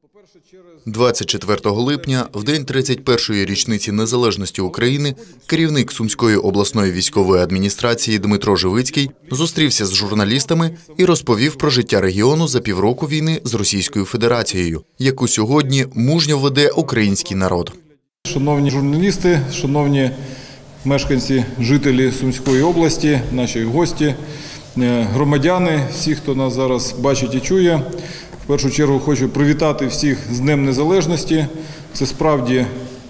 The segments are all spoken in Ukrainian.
24 липня, в день 31-ї річниці незалежності України, керівник Сумської обласної військової адміністрації Дмитро Живицький зустрівся з журналістами і розповів про життя регіону за півроку війни з Російською Федерацією, яку сьогодні мужньо веде український народ. Шановні журналісти, шановні мешканці, жителі Сумської області, наші гості, громадяни, всі, хто нас зараз бачить і чує. В першу чергу хочу привітати всіх з Днем Незалежності. Це справді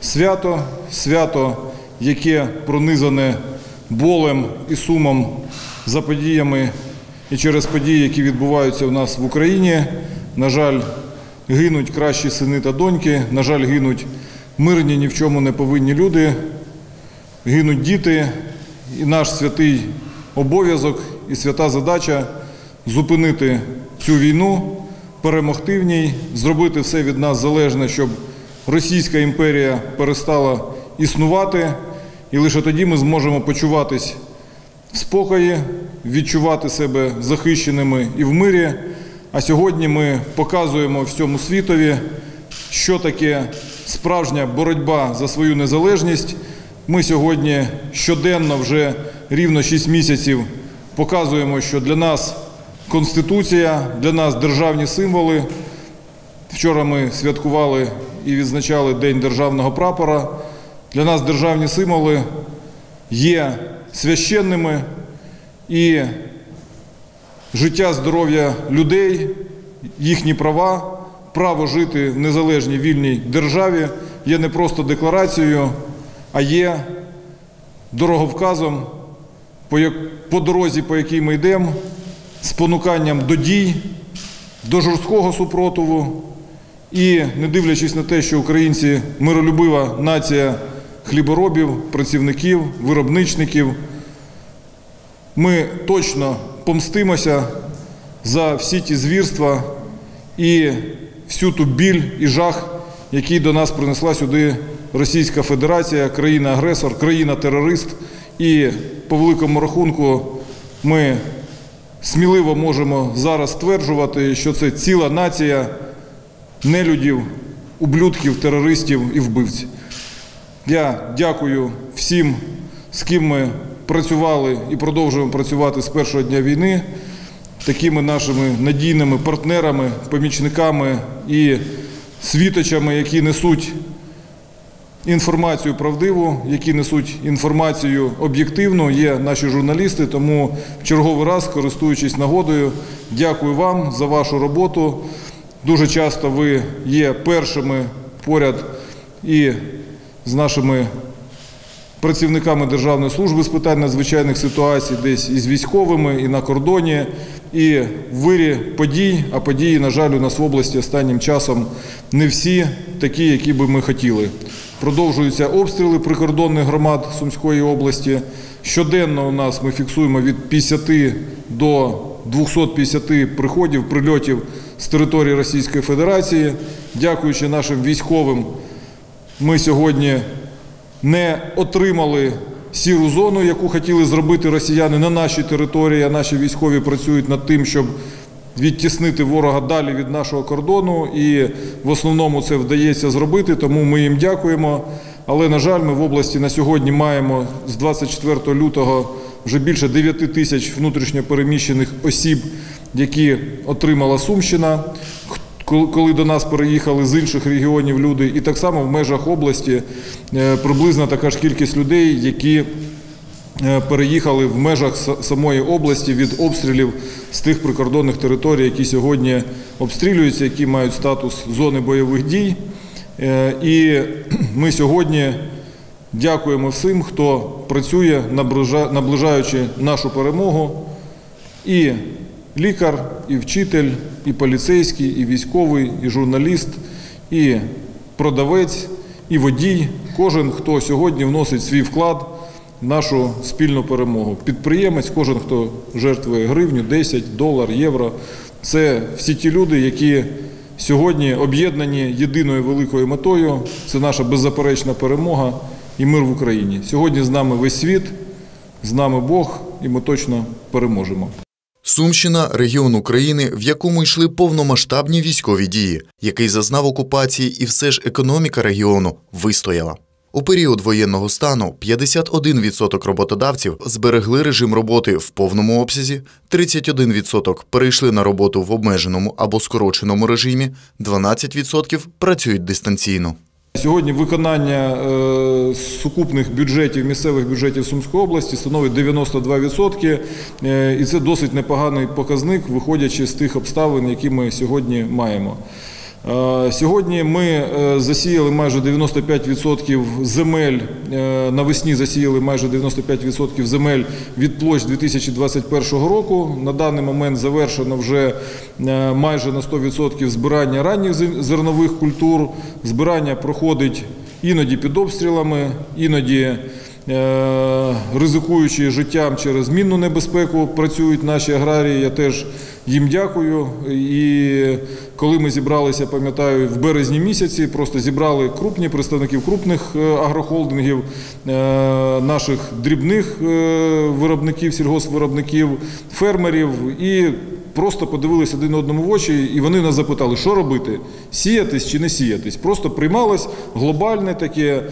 свято, яке пронизане болем і сумом за подіями і через події, які відбуваються у нас в Україні. На жаль, гинуть кращі сини та доньки, на жаль, гинуть мирні, ні в чому не повинні люди, гинуть діти. І наш святий обов'язок і свята задача – зупинити цю війну, перемогти в ній, зробити все від нас залежне, щоб Російська імперія перестала існувати. І лише тоді ми зможемо почуватись в спокої, відчувати себе захищеними і в мирі. А сьогодні ми показуємо всьому світові, що таке справжня боротьба за свою незалежність. Ми сьогодні щоденно вже рівно 6 місяців показуємо, що для нас Конституція, для нас державні символи. Вчора ми святкували і відзначали День державного прапора. Для нас державні символи є священними, і життя, здоров'я людей, їхні права, право жити в незалежній вільній державі є не просто декларацією, а є дороговказом по дорозі, по якій ми йдемо, спонуканням до дій, до жорсткого супротиву. І не дивлячись на те, що українці – миролюбива нація хліборобів, працівників, виробничників, ми точно помстимося за всі ті звірства і всю ту біль і жах, який до нас принесла сюди Російська Федерація, країна-агресор, країна-терорист. І по великому рахунку ми сміливо можемо зараз стверджувати, що це ціла нація нелюдів, ублюдків, терористів і вбивців. Я дякую всім, з ким ми працювали і продовжуємо працювати з першого дня війни, такими нашими надійними партнерами, помічниками і світочами, які несуть інформацію правдиву, які несуть інформацію об'єктивну, є наші журналісти. Тому в черговий раз, користуючись нагодою, дякую вам за вашу роботу. Дуже часто ви є першими поряд і з нашими працівниками Державної служби з питань надзвичайних ситуацій, десь із військовими, і на кордоні, і в вирі подій, а події, на жаль, у нас в області останнім часом не всі такі, які би ми хотіли. Продовжуються обстріли прикордонних громад Сумської області. Щоденно у нас ми фіксуємо від 50 до 250 приходів, прильотів з території Російської Федерації. Дякуючи нашим військовим, ми сьогодні не отримали сіру зону, яку хотіли зробити росіяни на нашій території, а наші військові працюють над тим, щоб відтіснити ворога далі від нашого кордону, і в основному це вдається зробити, тому ми їм дякуємо. Але, на жаль, ми в області на сьогодні маємо з 24 лютого вже більше 9 тисяч внутрішньо переміщених осіб, які отримала Сумщина, коли до нас переїхали з інших регіонів люди. І так само в межах області приблизно така ж кількість людей, які переїхали в межах самої області від обстрілів з тих прикордонних територій, які сьогодні обстрілюються, які мають статус зони бойових дій. І ми сьогодні дякуємо всім, хто працює, наближаючи нашу перемогу. І лікар, і вчитель, і поліцейський, і військовий, і журналіст, і продавець, і водій. Кожен, хто сьогодні вносить свій вклад в нашу спільну перемогу. Підприємець, кожен, хто жертвує гривню, 10, долар, євро. Це всі ті люди, які сьогодні об'єднані єдиною великою метою. Це наша беззаперечна перемога і мир в Україні. Сьогодні з нами весь світ, з нами Бог, і ми точно переможемо. Сумщина – регіон України, в якому йшли повномасштабні військові дії, який зазнав окупації, і все ж економіка регіону вистояла. У період воєнного стану 51% роботодавців зберегли режим роботи в повному обсязі, 31% перейшли на роботу в обмеженому або скороченому режимі, 12% працюють дистанційно. Сьогодні виконання сукупних бюджетів, місцевих бюджетів Сумської області становить 92%, і це досить непоганий показник, виходячи з тих обставин, які ми сьогодні маємо. Сьогодні ми засіяли майже 95% земель, навесні засіяли майже 95% земель від площ 2021 року. На даний момент завершено вже майже на 100% збирання ранніх зернових культур. Збирання проходить іноді під обстрілами, іноді ризикуючи життям через мінну небезпеку, працюють наші аграрії. Я теж їм дякую. І коли ми зібралися, пам'ятаю, в березні місяці, просто зібрали представників крупних агрохолдингів, наших дрібних виробників, сільгоспвиробників, фермерів і просто подивилися один одному в очі, і вони нас запитали, що робити, сіятись чи не сіятись. Просто приймалось глобальне таке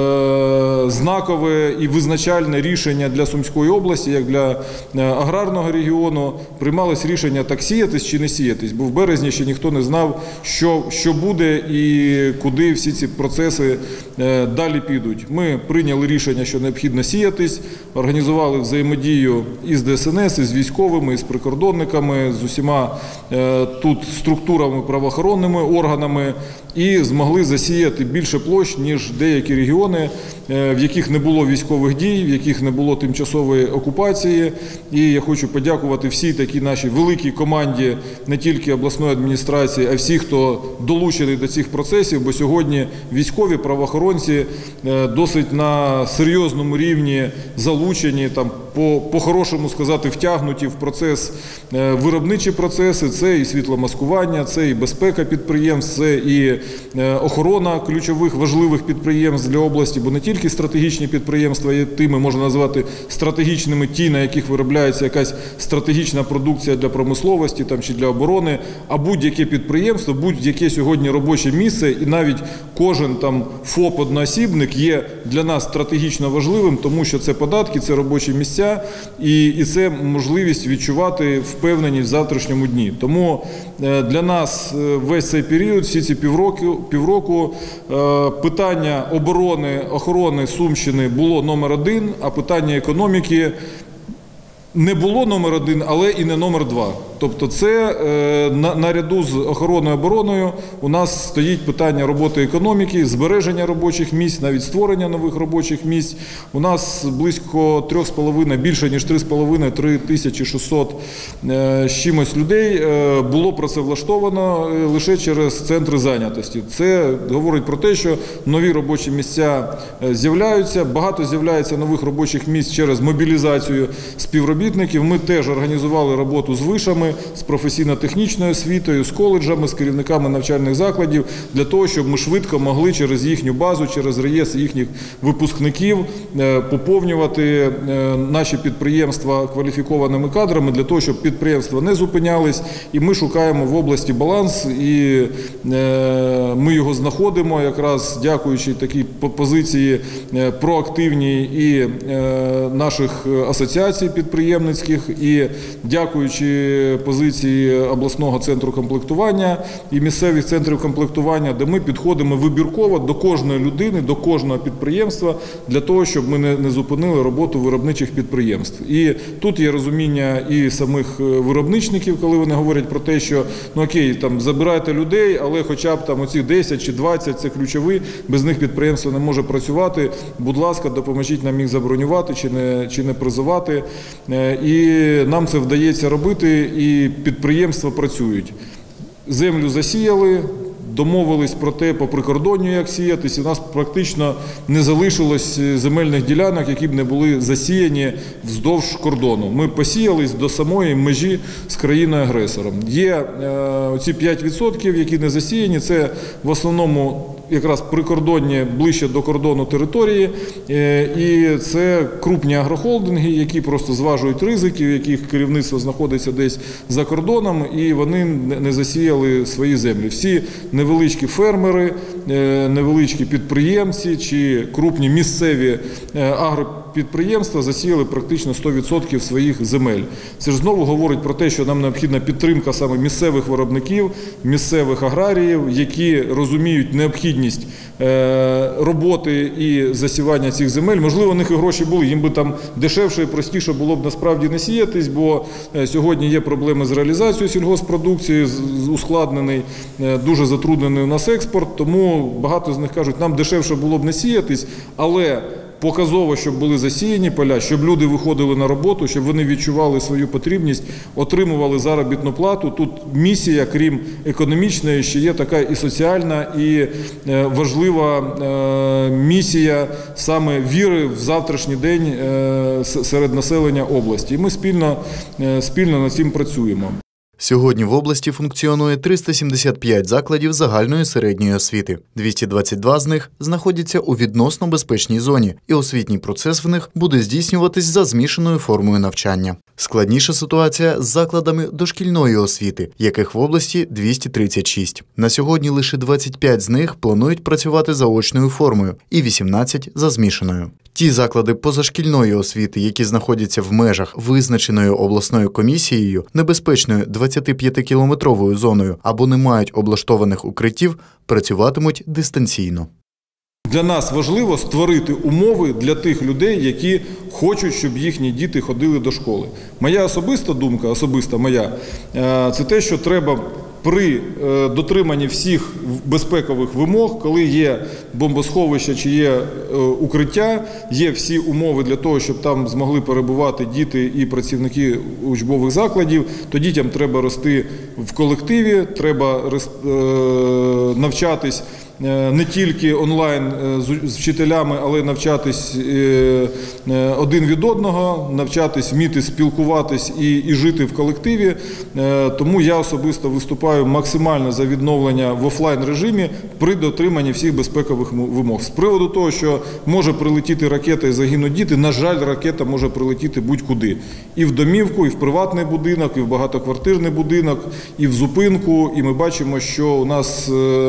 знакове і визначальне рішення для Сумської області, як для аграрного регіону. Приймалось рішення, так сіятись чи не сіятись, бо в березні ще ніхто не знав, що буде і куди всі ці процеси далі підуть. Ми прийняли рішення, що необхідно сіятись, організували взаємодію із ДСНС, із військовими, із прикордонниками, з усіма тут структурами, правоохоронними органами і змогли засіяти більше площ, ніж деякі регіони, в яких не було військових дій, в яких не було тимчасової окупації. І я хочу подякувати всій такій нашій великій команді, не тільки обласної адміністрації, а всіх, хто долучений до цих процесів, бо сьогодні військові, правоохоронці досить на серйозному рівні залучені, там, по-хорошому сказати, втягнуті в процес, виробничі процеси. Це і світломаскування, це і безпека підприємств, це і охорона ключових важливих підприємств для області, бо не тільки стратегічні підприємства є тими, можна назвати стратегічними, ті, на яких виробляється якась стратегічна продукція для промисловості там, чи для оборони, а будь-яке підприємство, будь-яке сьогодні робоче місце, і навіть кожен там ФОП-одноосібник є для нас стратегічно важливим, тому що це податки, це робочі місця, і це можливість відчувати впевненість в завтрашньому дні. Тому для нас весь цей період, всі ці півроку, питання оборони, охорони Сумщини було номер один, а питання економіки не було номер один, але і не номер два. Тобто це наряду з охороною обороною у нас стоїть питання роботи економіки, збереження робочих місць, навіть створення нових робочих місць. У нас близько 3,5, більше ніж 3600 з чимось людей було працевлаштовано лише через центри зайнятості. Це говорить про те, що нові робочі місця з'являються, багато з'являється нових робочих місць через мобілізацію співробітників. Ми теж організували роботу з вишами, з професійно-технічною освітою, з коледжами, з керівниками навчальних закладів, для того, щоб ми швидко могли через їхню базу, через реєстр їхніх випускників поповнювати наші підприємства кваліфікованими кадрами, для того, щоб підприємства не зупинялись. І ми шукаємо в області баланс, і ми його знаходимо, якраз дякуючи такій позиції проактивній і наших асоціацій підприємницьких, і дякуючи позиції обласного центру комплектування і місцевих центрів комплектування, де ми підходимо вибірково до кожної людини, до кожного підприємства, для того, щоб ми не зупинили роботу виробничих підприємств. І тут є розуміння і самих виробничників, коли вони говорять про те, що, ну окей, там, забирайте людей, але хоча б там оці 10 чи 20 – це ключові, без них підприємство не може працювати, будь ласка, допоможіть нам їх забронювати чи не призивати. І нам це вдається робити, і підприємства працюють. Землю засіяли, домовились про те, по прикордонню, як сіятись, і у нас практично не залишилось земельних ділянок, які б не були засіяні вздовж кордону. Ми посіялись до самої межі з країною-агресором. Є оці 5%, які не засіяні, це в основному якраз прикордонні, ближче до кордону території. І це крупні агрохолдинги, які просто зважують ризики, в яких керівництво знаходиться десь за кордоном, і вони не засіяли свої землі. Всі невеличкі фермери, невеличкі підприємці чи крупні місцеві агропідприємства засіяли практично 100% своїх земель. Це ж знову говорить про те, що нам необхідна підтримка саме місцевих виробників, місцевих аграріїв, які розуміють необхідність роботи і засівання цих земель. Можливо, у них і гроші були, їм би там дешевше і простіше було б насправді не сіятись, бо сьогодні є проблеми з реалізацією сільгосппродукції, ускладнений, дуже затруднений у нас експорт, тому багато з них кажуть, нам дешевше було б не сіятись, але показово, щоб були засіяні поля, щоб люди виходили на роботу, щоб вони відчували свою потрібність, отримували заробітну плату. Тут місія, крім економічної, ще є така і соціальна, і важлива місія саме віри в завтрашній день серед населення області. І ми спільно над цим працюємо. Сьогодні в області функціонує 375 закладів загальної середньої освіти. 222 з них знаходяться у відносно безпечній зоні, і освітній процес в них буде здійснюватись за змішаною формою навчання. Складніша ситуація з закладами дошкільної освіти, яких в області 236. На сьогодні лише 25 з них планують працювати за очною формою і 18 – за змішаною. Ті заклади позашкільної освіти, які знаходяться в межах визначеною обласною комісією, небезпечною 25-кілометровою зоною або не мають облаштованих укриттів, працюватимуть дистанційно. Для нас важливо створити умови для тих людей, які хочуть, щоб їхні діти ходили до школи. Моя особиста думка, це те, що треба при дотриманні всіх безпекових вимог, коли є бомбосховище чи є укриття, є всі умови для того, щоб там змогли перебувати діти і працівники учбових закладів, то дітям треба рости в колективі, треба навчатись не тільки онлайн з вчителями, але навчатись один від одного, навчатись вміти спілкуватись і жити в колективі. Тому я особисто виступаю максимально за відновлення в офлайн режимі при дотриманні всіх безпекових вимог. З приводу того, що може прилетіти ракета і загинуть діти, на жаль, ракета може прилетіти будь-куди. І в домівку, і в приватний будинок, і в багатоквартирний будинок, і в зупинку. І ми бачимо, що у нас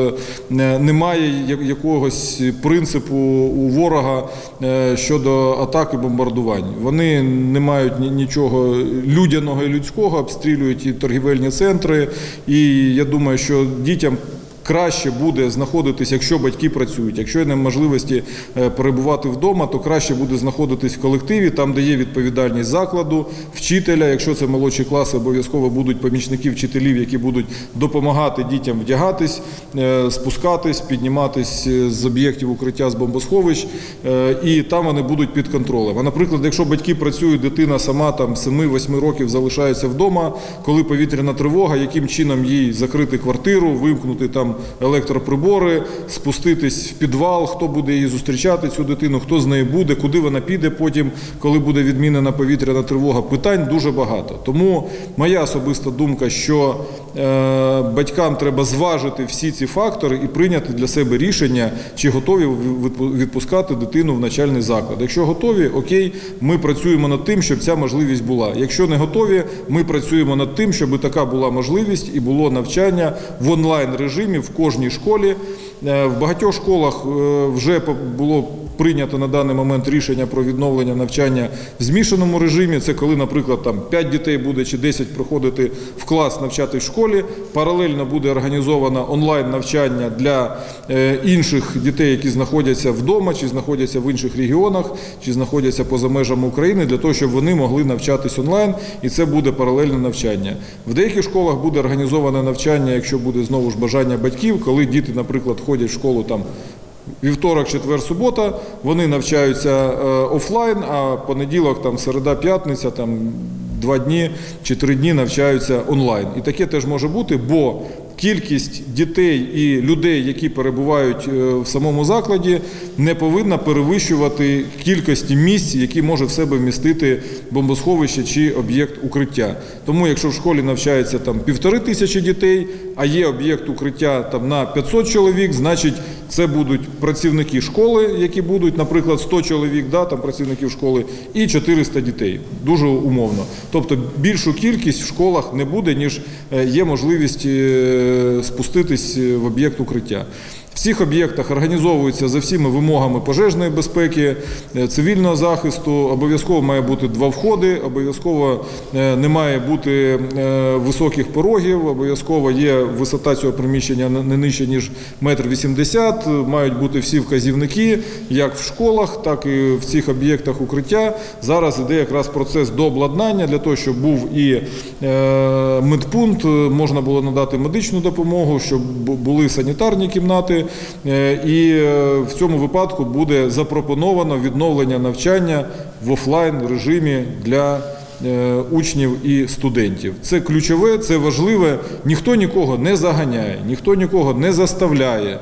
немає якогось принципу у ворога щодо атак і бомбардувань. Вони не мають нічого людяного і людського, обстрілюють і торгівельні центри. І я думаю, що дітям краще буде знаходитись, якщо батьки працюють. Якщо є можливості перебувати вдома, то краще буде знаходитись в колективі, там, де є відповідальність закладу, вчителя. Якщо це молодші класи, обов'язково будуть помічники вчителів, які будуть допомагати дітям вдягатись, спускатись, підніматись з об'єктів укриття, з бомбосховищ, і там вони будуть під контролем. А, наприклад, якщо батьки працюють, дитина сама там 7-8 років залишається вдома, коли повітряна тривога, яким чином їй закрити квартиру, вимкнути там електроприбори, спуститись в підвал, хто буде її зустрічати, цю дитину, хто з нею буде, куди вона піде потім, коли буде відмінена повітряна тривога. Питань дуже багато. Тому моя особиста думка, що батькам треба зважити всі ці фактори і прийняти для себе рішення, чи готові відпускати дитину в навчальний заклад. Якщо готові, окей, ми працюємо над тим, щоб ця можливість була. Якщо не готові, ми працюємо над тим, щоб така була можливість і було навчання в онлайн-режимі в кожній школі. В багатьох школах вже було прийнято на даний момент рішення про відновлення навчання в змішаному режимі. Це коли, наприклад, там 5 дітей буде чи 10 приходити в клас навчати в школі. Паралельно буде організовано онлайн-навчання для інших дітей, які знаходяться вдома, чи знаходяться в інших регіонах, чи знаходяться поза межами України, для того, щоб вони могли навчатись онлайн, і це буде паралельне навчання. В деяких школах буде організоване навчання, якщо буде знову ж бажання батьків, коли діти, наприклад, ходять в школу там вівторок, четвер, субота, вони навчаються офлайн, а понеділок, там, середа, п'ятниця, там 2 дні чи 3 дні навчаються онлайн. І таке теж може бути, бо кількість дітей і людей, які перебувають в самому закладі, не повинна перевищувати кількості місць, які може в себе вмістити бомбосховище чи об'єкт укриття. Тому якщо в школі навчається там 1500 дітей, а є об'єкт укриття там на 500 чоловік, значить це будуть працівники школи, які будуть, наприклад, 100 чоловік, там працівників школи, і 400 дітей. Дуже умовно. Тобто більшу кількість в школах не буде, ніж є можливість спуститись в об'єкт укриття. В цих об'єктах організовуються за всіми вимогами пожежної безпеки, цивільного захисту, обов'язково має бути 2 входи, обов'язково не має бути високих порогів, обов'язково є висота цього приміщення не нижче, ніж 1,80 м, мають бути всі вказівники, як в школах, так і в цих об'єктах укриття. Зараз іде якраз процес дообладнання для того, щоб був і медпункт, можна було надати медичну допомогу, щоб були санітарні кімнати. І в цьому випадку буде запропоновано відновлення навчання в офлайн режимі для учнів і студентів. Це ключове, це важливе. Ніхто нікого не заганяє, ніхто нікого не заставляє.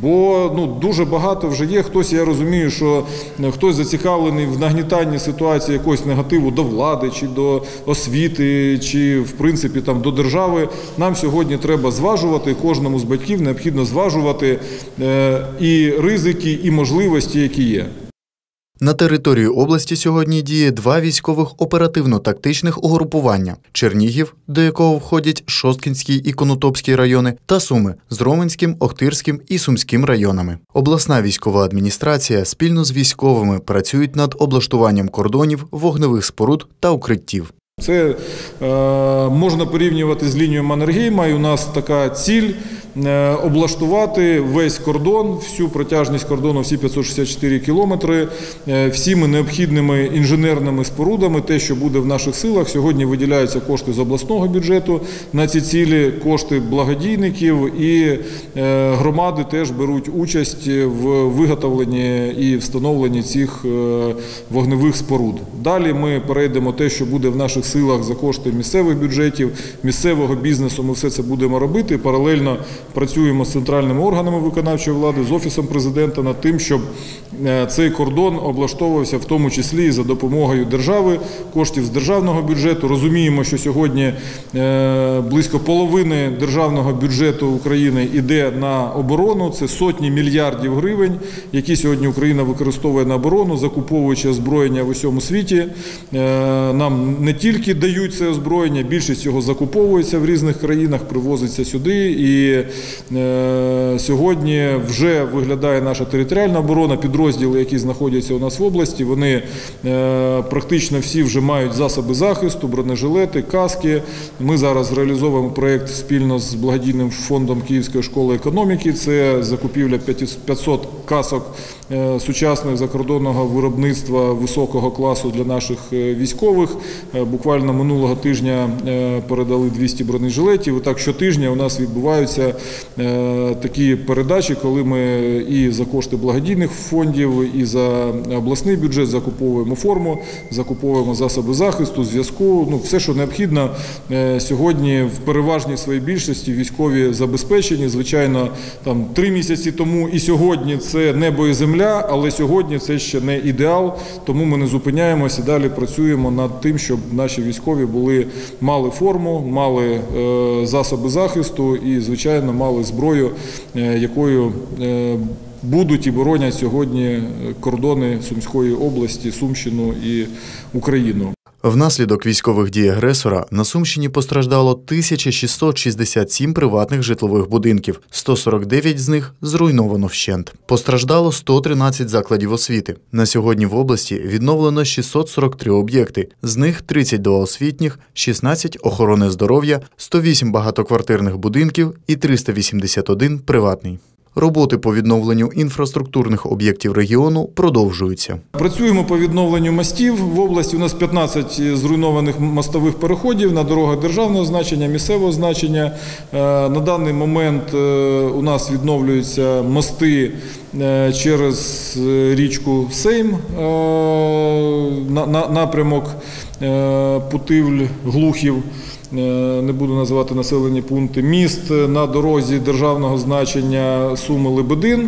Бо дуже багато вже є. Хтось, я розумію, що хтось зацікавлений в нагнітанні ситуації якогось негативу до влади, чи до освіти, чи, в принципі, до держави. Нам сьогодні треба зважувати, кожному з батьків необхідно зважувати і ризики, і можливості, які є. На території області сьогодні діє 2 військових оперативно-тактичних угрупування – Чернігів, до якого входять Шосткинський і Конотопський райони, та Суми з Роменським, Охтирським і Сумським районами. Обласна військова адміністрація спільно з військовими працюють над облаштуванням кордонів, вогневих споруд та укриттів. Це можна порівнювати з лінією Маннергейма, і у нас така ціль – облаштувати весь кордон, всю протяжність кордону, всі 564 кілометри, всіми необхідними інженерними спорудами, те, що буде в наших силах. Сьогодні виділяються кошти з обласного бюджету на ці цілі, кошти благодійників, і громади теж беруть участь в виготовленні і встановленні цих вогневих споруд. Далі ми перейдемо те, що буде в наших силах за кошти місцевих бюджетів, місцевого бізнесу, ми все це будемо робити. Паралельно працюємо з центральними органами виконавчої влади, з Офісом Президента над тим, щоб цей кордон облаштовувався в тому числі і за допомогою держави, коштів з державного бюджету. Розуміємо, що сьогодні близько половини державного бюджету України йде на оборону. Це сотні мільярдів гривень, які сьогодні Україна використовує на оборону, закуповуючи озброєння в усьому світі. Нам не тільки дають це озброєння, більшість його закуповується в різних країнах, привозиться сюди. І сьогодні вже виглядає наша територіальна оборона, підрозділи, які знаходяться у нас в області, вони практично всі вже мають засоби захисту, бронежилети, каски. Ми зараз реалізовуємо проєкт спільно з благодійним фондом Київської школи економіки. Це закупівля 500 касок сучасних закордонного виробництва високого класу для наших військових. Буквально минулого тижня передали 200 бронежилетів. І так щотижня у нас відбуваються такі передачі, коли ми і за кошти благодійних фондів, і за обласний бюджет закуповуємо форму, закуповуємо засоби захисту, зв'язку. Все, що необхідно сьогодні в переважній своїй більшості військові забезпечені. Звичайно, 3 місяці тому і сьогодні це небо і земля, але сьогодні це ще не ідеал, тому ми не зупиняємося і далі працюємо над тим, щоб наші військові мали форму, мали засоби захисту і, звичайно, мали зброю, якою будуть і боронять сьогодні кордони Сумської області, Сумщину і Україну. Внаслідок військових дій агресора на Сумщині постраждало 1667 приватних житлових будинків, 149 з них зруйновано вщент. Постраждало 113 закладів освіти. На сьогодні в області відновлено 643 об'єкти, з них 32 освітніх, 16 охорони здоров'я, 108 багатоквартирних будинків і 381 приватний. Роботи по відновленню інфраструктурних об'єктів регіону продовжуються. Працюємо по відновленню мостів. В області у нас 15 зруйнованих мостових переходів на дорогах державного значення, місцевого значення. На даний момент у нас відновлюються мости через річку Сейм, напрямок Путивль-Глухів. не буду називати населені пункти, міст на дорозі державного значення Суми-Лебедин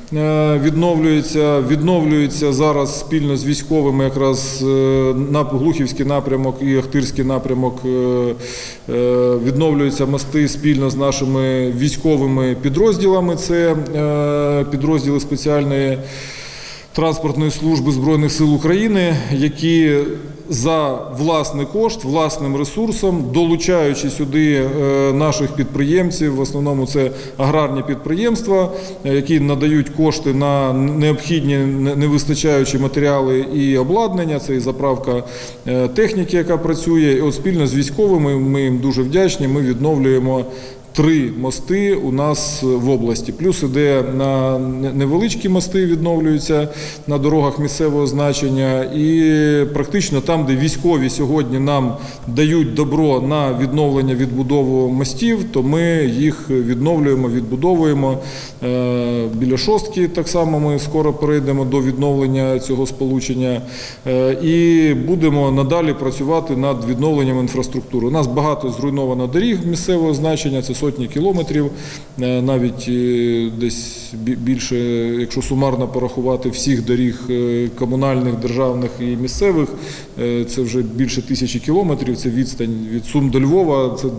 відновлюється зараз спільно з військовими якраз Глухівський напрямок і Охтирський напрямок, відновлюються мости спільно з нашими військовими підрозділами, це підрозділи спеціальної транспортної служби Збройних сил України, які за власний кошт, власним ресурсом, долучаючи сюди наших підприємців, в основному це аграрні підприємства, які надають кошти на необхідні, невистачаючі матеріали і обладнання, це і заправка техніки, яка працює. І от спільно з військовими, ми їм дуже вдячні, ми відновлюємо 3 мости у нас в області. Плюс іде на невеличкі мости відновлюються на дорогах місцевого значення. І практично там, де військові сьогодні нам дають добро на відновлення, відбудову мостів, то ми їх відновлюємо, відбудовуємо. Біля Шостки так само ми скоро перейдемо до відновлення цього сполучення. І будемо надалі працювати над відновленням інфраструктури. У нас багато зруйновано доріг місцевого значення, це сотні кілометрів, навіть десь більше, якщо сумарно порахувати всіх доріг комунальних, державних і місцевих, це вже більше 1000 кілометрів, це відстань від Сум до Львова, це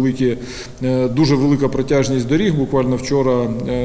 дуже велика протяжність доріг. Буквально вчора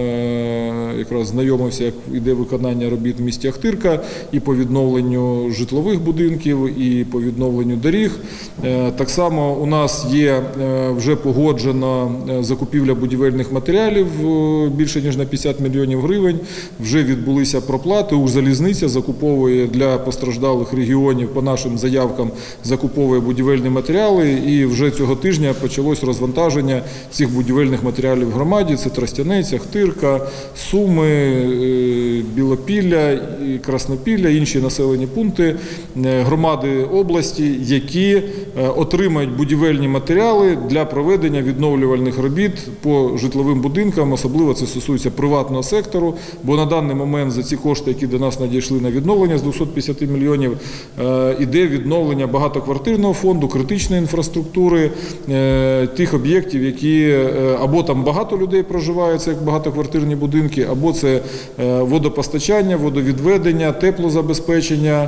якраз знайомився, як іде виконання робіт в місті Охтирка і по відновленню житлових будинків, і по відновленню доріг. Так само у нас є вже погоджено закупівля будівельних матеріалів більше ніж на 50 мільйонів гривень. Вже відбулися проплати. Укрзалізниця закуповує для постраждалих регіонів по нашим заявкам, закуповує будівельні матеріали. І вже цього тижня почалось розвантаження цих будівельних матеріалів в громаді. Це Тростянець, Охтирка, Суми, Білопілля, Краснопілля, інші населені пункти громади області, які отримають будівельні матеріали для проведення відновлювальних робіт по житловим будинкам, особливо це стосується приватного сектору, бо на даний момент за ці кошти, які до нас надійшли на відновлення з 250 мільйонів, іде відновлення багатоквартирного фонду, критичної інфраструктури, тих об'єктів, які або там багато людей проживає, це як багатоквартирні будинки, або це водопостачання, водовідведення, теплозабезпечення,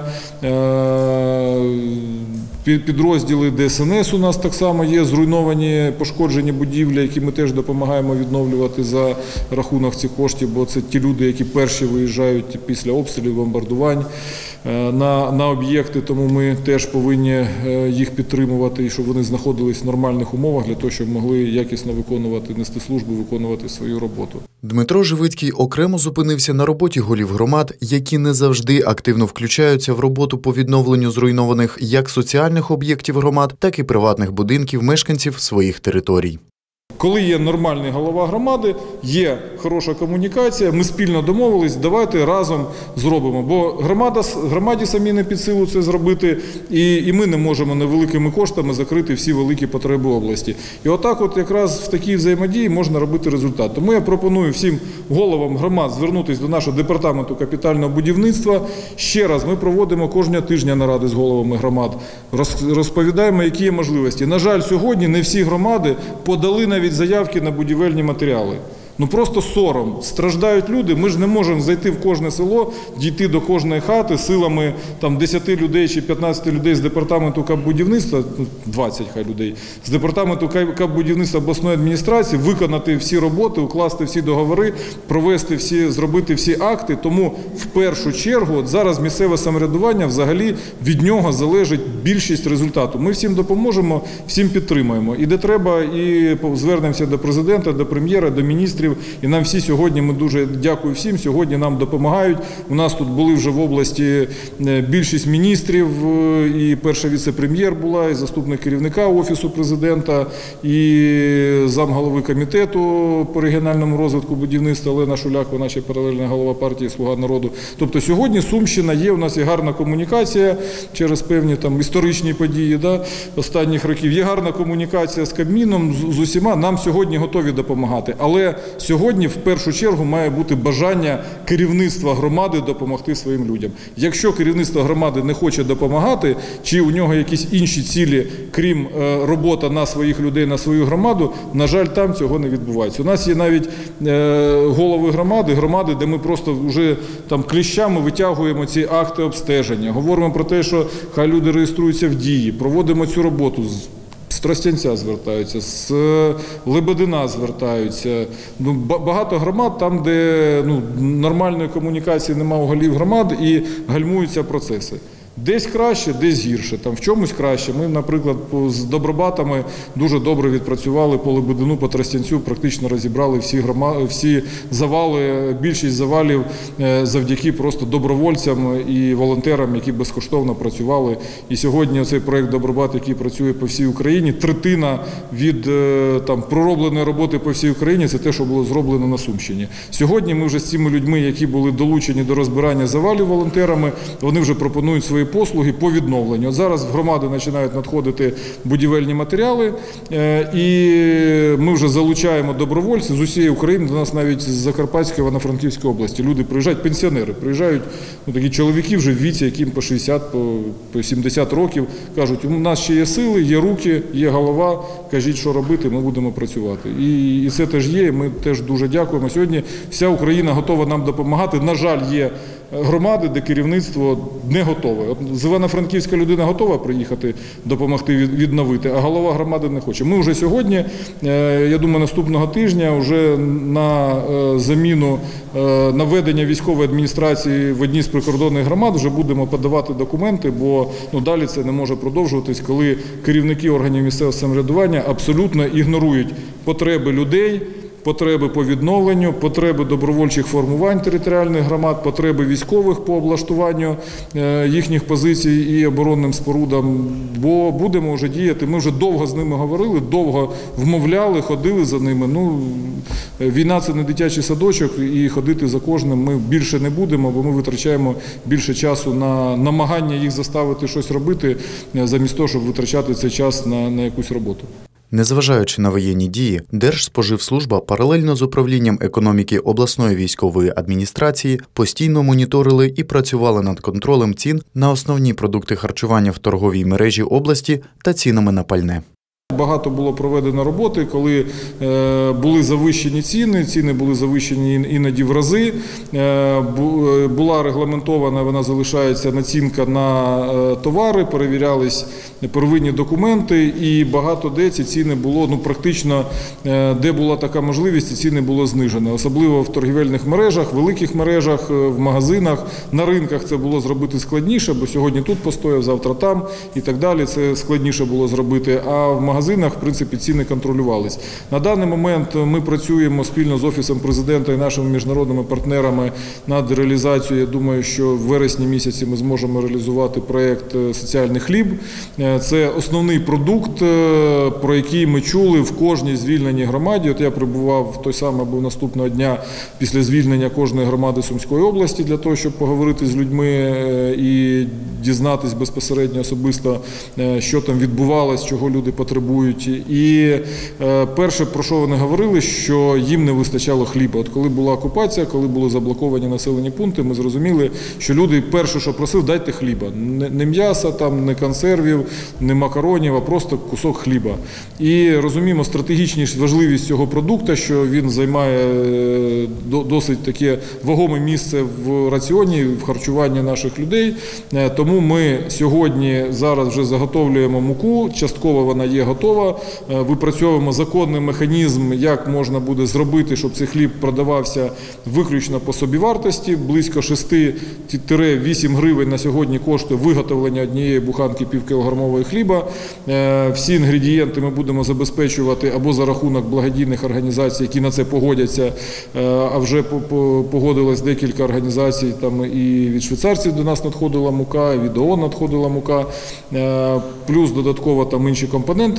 підрозділи ДСНС у нас так само є, зруйновані, пошкоджені будівлі, які ми теж допомагаємо відновлювати за рахунок цих коштів, бо це ті люди, які перші виїжджають після обстрілів, бомбардувань на об'єкти, тому ми теж повинні їх підтримувати, і щоб вони знаходились в нормальних умовах для того, щоб могли якісно нести службу, виконувати свою роботу. Дмитро Живицький окремо зупинився на роботі голів громад, які не завжди активно включаються в роботу по відновленню зруйнованих як соціальних об'єктів громад, так і приватних будинків мешканців своїх територій. Коли є нормальний голова громади, є хороша комунікація, ми спільно домовились, давайте разом зробимо. Бо громаді самі не під силу це зробити, і ми не можемо невеликими коштами закрити всі великі потреби області. І отак от якраз в такій взаємодії можна робити результат. Тому я пропоную всім головам громад звернутися до нашого департаменту капітального будівництва. Ще раз, ми проводимо кожного тижня наради з головами громад, розповідаємо, які є можливості. На жаль, сьогодні не всі громади подали навіть заявки на будівельні матеріали. Ну просто сором. Страждають люди, ми ж не можемо зайти в кожне село, дійти до кожної хати силами там 10 людей чи 15 людей з департаменту капбудівництва, 20 хай людей, з департаменту капбудівництва обласної адміністрації, виконати всі роботи, укласти всі договори, зробити всі акти. Тому в першу чергу от зараз місцеве самоврядування взагалі від нього залежить більшість результату. Ми всім допоможемо, всім підтримаємо. І де треба, і звернемося до президента, до прем'єра, до міністрів. І нам всі сьогодні, ми дуже дякую всім, сьогодні нам допомагають. У нас тут були вже в області більшість міністрів, і перша віце-прем'єр була, і заступник керівника Офісу президента, і замголови комітету по регіональному розвитку будівництва Олена Шуляк, вона ще паралельна голова партії «Слуга народу». Тобто сьогодні Сумщина є, у нас є гарна комунікація через певні там історичні події останніх років. Є гарна комунікація з Кабміном, з усіма, нам сьогодні готові допомагати. Але сьогодні в першу чергу має бути бажання керівництва громади допомогти своїм людям. Якщо керівництво громади не хоче допомагати, чи у нього якісь інші цілі, крім роботи на своїх людей, на свою громаду, на жаль, там цього не відбувається. У нас є навіть голови громади, де ми просто вже там кліщами витягуємо ці акти обстеження, говоримо про те, що хай люди реєструються в Дії, проводимо цю роботу. З Тростянця звертаються, з Лебедина звертаються. Багато громад там, де нормальної комунікації немає у голів громад і гальмуються процеси. Десь краще, десь гірше. Там в чомусь краще. Ми, наприклад, з добробатами дуже добре відпрацювали по Лебедину, по Тростянцю, практично розібрали всі завали, більшість завалів завдяки просто добровольцям і волонтерам, які безкоштовно працювали. І сьогодні цей проєкт «Добробат», який працює по всій Україні, третина від проробленої роботи по всій Україні – це те, що було зроблено на Сумщині. Сьогодні ми вже з цими людьми, які були долучені до розбирання завалів волонтерами, вони вже пропонують свої послуги по відновленню. От зараз в громади починають надходити будівельні матеріали, і ми вже залучаємо добровольців з усієї України, до нас навіть з Закарпатської, Івано-Франківської області. Люди приїжджають, пенсіонери, приїжджають, такі чоловіки вже в віці, яким по 60, по 70 років, кажуть, у нас ще є сили, є руки, є голова, кажіть, що робити, ми будемо працювати. І це теж є, ми теж дуже дякуємо. Сьогодні вся Україна готова нам допомагати. На жаль, є громади, де керівництво не готове. З Івано-Франківська людина готова приїхати, допомогти відновити, а голова громади не хоче. Ми вже сьогодні, я думаю, наступного тижня вже на заміну, на введення військової адміністрації в одній з прикордонних громад вже будемо подавати документи, бо далі це не може продовжуватись, коли керівники органів місцевого самоврядування абсолютно ігнорують потреби людей, потреби по відновленню, потреби добровольчих формувань територіальних громад, потреби військових по облаштуванню їхніх позицій і оборонним спорудам, бо будемо вже діяти. Ми вже довго з ними говорили, довго вмовляли, ходили за ними. Війна – це не дитячий садочок, і ходити за кожним ми більше не будемо, бо ми витрачаємо більше часу на намагання їх заставити щось робити, замість того, щоб витрачати цей час на якусь роботу. Незважаючи на воєнні дії, Держспоживслужба паралельно з управлінням економіки обласної військової адміністрації постійно моніторили і працювали над контролем цін на основні продукти харчування в торговій мережі області та цінами на пальне. Багато було проведено роботи, коли були завищені ціни були завищені іноді в рази, була регламентована, вона залишається націнка на товари, перевірялись первинні документи і багато де ці ціни було, практично, де була така можливість, ці ціни було знижено. Особливо в торгівельних мережах, великих мережах, в магазинах, на ринках це було зробити складніше, бо сьогодні тут постояв, завтра там і так далі, це складніше було зробити, а в магазинах, в принципі, ціни контролювались. На даний момент ми працюємо спільно з Офісом Президента і нашими міжнародними партнерами над реалізацією. Я думаю, що в вересні місяці ми зможемо реалізувати проєкт «Соціальний хліб». Це основний продукт, про який ми чули в кожній звільненій громаді. От я прибував той самий був наступного дня після звільнення кожної громади Сумської області для того, щоб поговорити з людьми і дізнатись безпосередньо особисто, що там відбувалось, чого люди потребують. І перше, про що вони говорили, що їм не вистачало хліба. От коли була окупація, коли були заблоковані населені пункти, ми зрозуміли, що люди перше, що просили, дайте хліба. Не м'яса, не консервів, не макаронів, а просто кусок хліба. І розуміємо стратегічність, важливість цього продукту, що він займає досить таке вагоме місце в раціоні, в харчуванні наших людей. Тому ми сьогодні зараз вже заготовлюємо муку, частково вона є готова, випрацьовуємо законний механізм, як можна буде зробити, щоб цей хліб продавався виключно по собівартості. Близько 6-8 гривень на сьогодні коштує виготовлення однієї буханки півкілограмової хліба. Всі інгредієнти ми будемо забезпечувати або за рахунок благодійних організацій, які на це погодяться, а вже погодилось декілька організацій, там і від швейцарців до нас надходила мука, і від ООН надходила мука, плюс додатково там інші компоненти,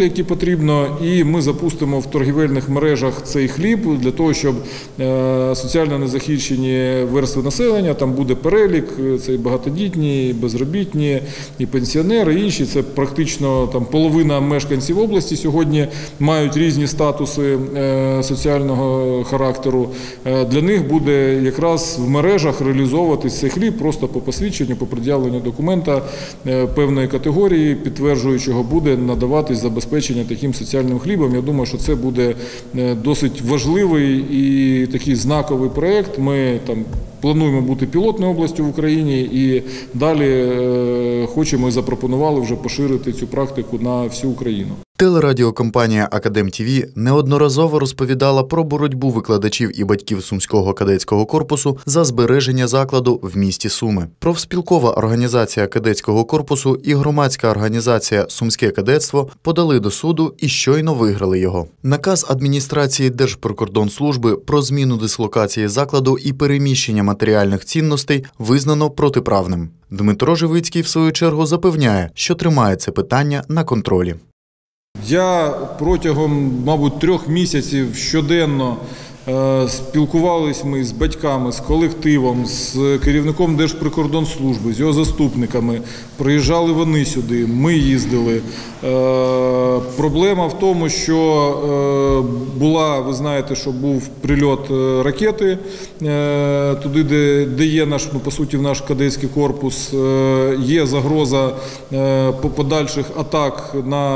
які потрібно, і ми запустимо в торгівельних мережах цей хліб для того, щоб соціально незахищені верстви населення, там буде перелік, це і багатодітні, і безробітні, і пенсіонери, і інші. Це практично там половина мешканців області сьогодні мають різні статуси соціального характеру. Для них буде якраз в мережах реалізовуватись цей хліб просто по посвідченню, по пред'явленню документа певної категорії, підтверджуючого, буде надаватись забезпечення таким соціальним хлібом. Я думаю, що це буде досить важливий і такий знаковий проєкт. Ми там плануємо бути пілотною областю в Україні і далі хочемо і запропонували вже поширити цю практику на всю Україну. Телерадіокомпанія «Академ ТВ» неодноразово розповідала про боротьбу викладачів і батьків Сумського кадетського корпусу за збереження закладу в місті Суми. Профспілкова організація кадетського корпусу і громадська організація «Сумське кадетство» подали до суду і щойно виграли його. Наказ адміністрації Держприкордонслужби про зміну дислокації закладу і переміщення матеріальних цінностей визнано протиправним. Дмитро Живицький, в свою чергу, запевняє, що тримає це питання на контролі. Я протягом, мабуть, 3 місяців щоденно спілкувалися ми з батьками, з колективом, з керівником Держприкордонслужби, з його заступниками. Приїжджали вони сюди, ми їздили. Проблема в тому, що була, ви знаєте, що був прильот ракети туди, де є наш, по суті, наш кадетський корпус. Є загроза подальших атак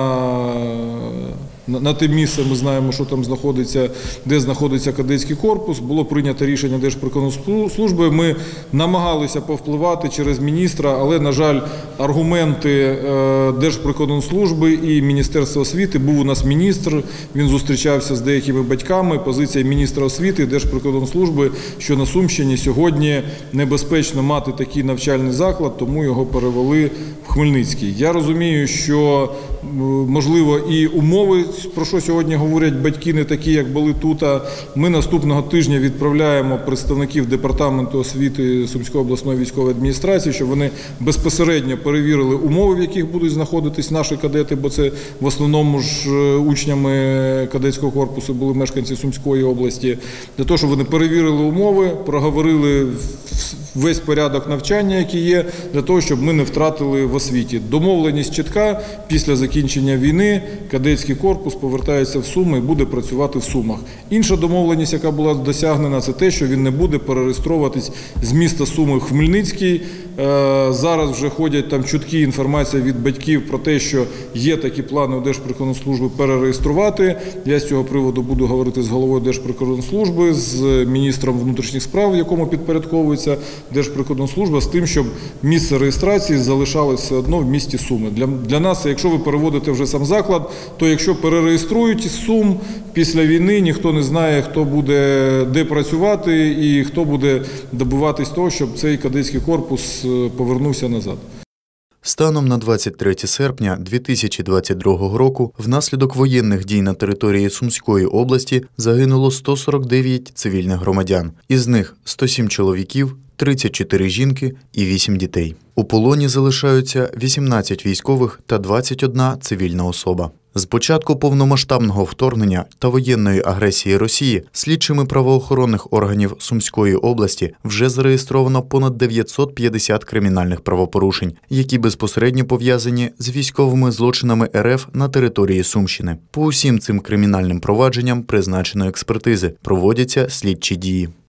на те місце. Ми знаємо, що там знаходиться, де знаходиться кадетський корпус. Було прийнято рішення Держприкордонслужби. Ми намагалися повпливати через міністра, але, на жаль, аргументи Держприкордонслужби і Міністерства освіти, був у нас міністр, він зустрічався з деякими батьками. Позиція міністра освіти і Держприкордонслужби, що на Сумщині сьогодні небезпечно мати такий навчальний заклад, тому його перевели в Хмельницький. Я розумію, що, можливо, і умови, про що сьогодні говорять батьки, не такі, як були тут. Ми наступного тижня відправляємо представників Департаменту освіти Сумської обласної військової адміністрації, щоб вони безпосередньо перевірили умови, в яких будуть знаходитись наші кадети, бо це в основному ж учнями кадетського корпусу були мешканці Сумської області, для того, щоб вони перевірили умови, проговорили весь порядок навчання, який є, для того, щоб ми не втратили в освіті. Домовленість чітка: після закінчення війни кадетський корпус повертається в Суми і буде працювати в Сумах. Інша домовленість, яка була досягнена, це те, що він не буде перереєстровуватись з міста Суми в Хмельницький. Зараз вже ходять там чуткі інформація від батьків про те, що є такі плани у Держприкордонслужби перереєструвати. Я з цього приводу буду говорити з головою Держприкордонслужби, з міністром внутрішніх справ, якому підпорядковується Держприкордонслужба, з тим, щоб місце реєстрації залишалося все одно в місті Суми. Для нас, якщо ви переводите вже сам заклад, то якщо перереєструють із Сум після війни, ніхто не знає, хто буде де працювати і хто буде добиватись того, щоб цей кадетський корпус повернувся назад. Станом на 23 серпня 2022 року внаслідок воєнних дій на території Сумської області загинуло 149 цивільних громадян. Із них 107 чоловіків, 34 жінки і 8 дітей. У полоні залишаються 18 військових та 21 цивільна особа. З початку повномасштабного вторгнення та воєнної агресії Росії слідчими правоохоронних органів Сумської області вже зареєстровано понад 950 кримінальних правопорушень, які безпосередньо пов'язані з військовими злочинами РФ на території Сумщини. По усім цим кримінальним провадженням призначено експертизи, проводяться слідчі дії.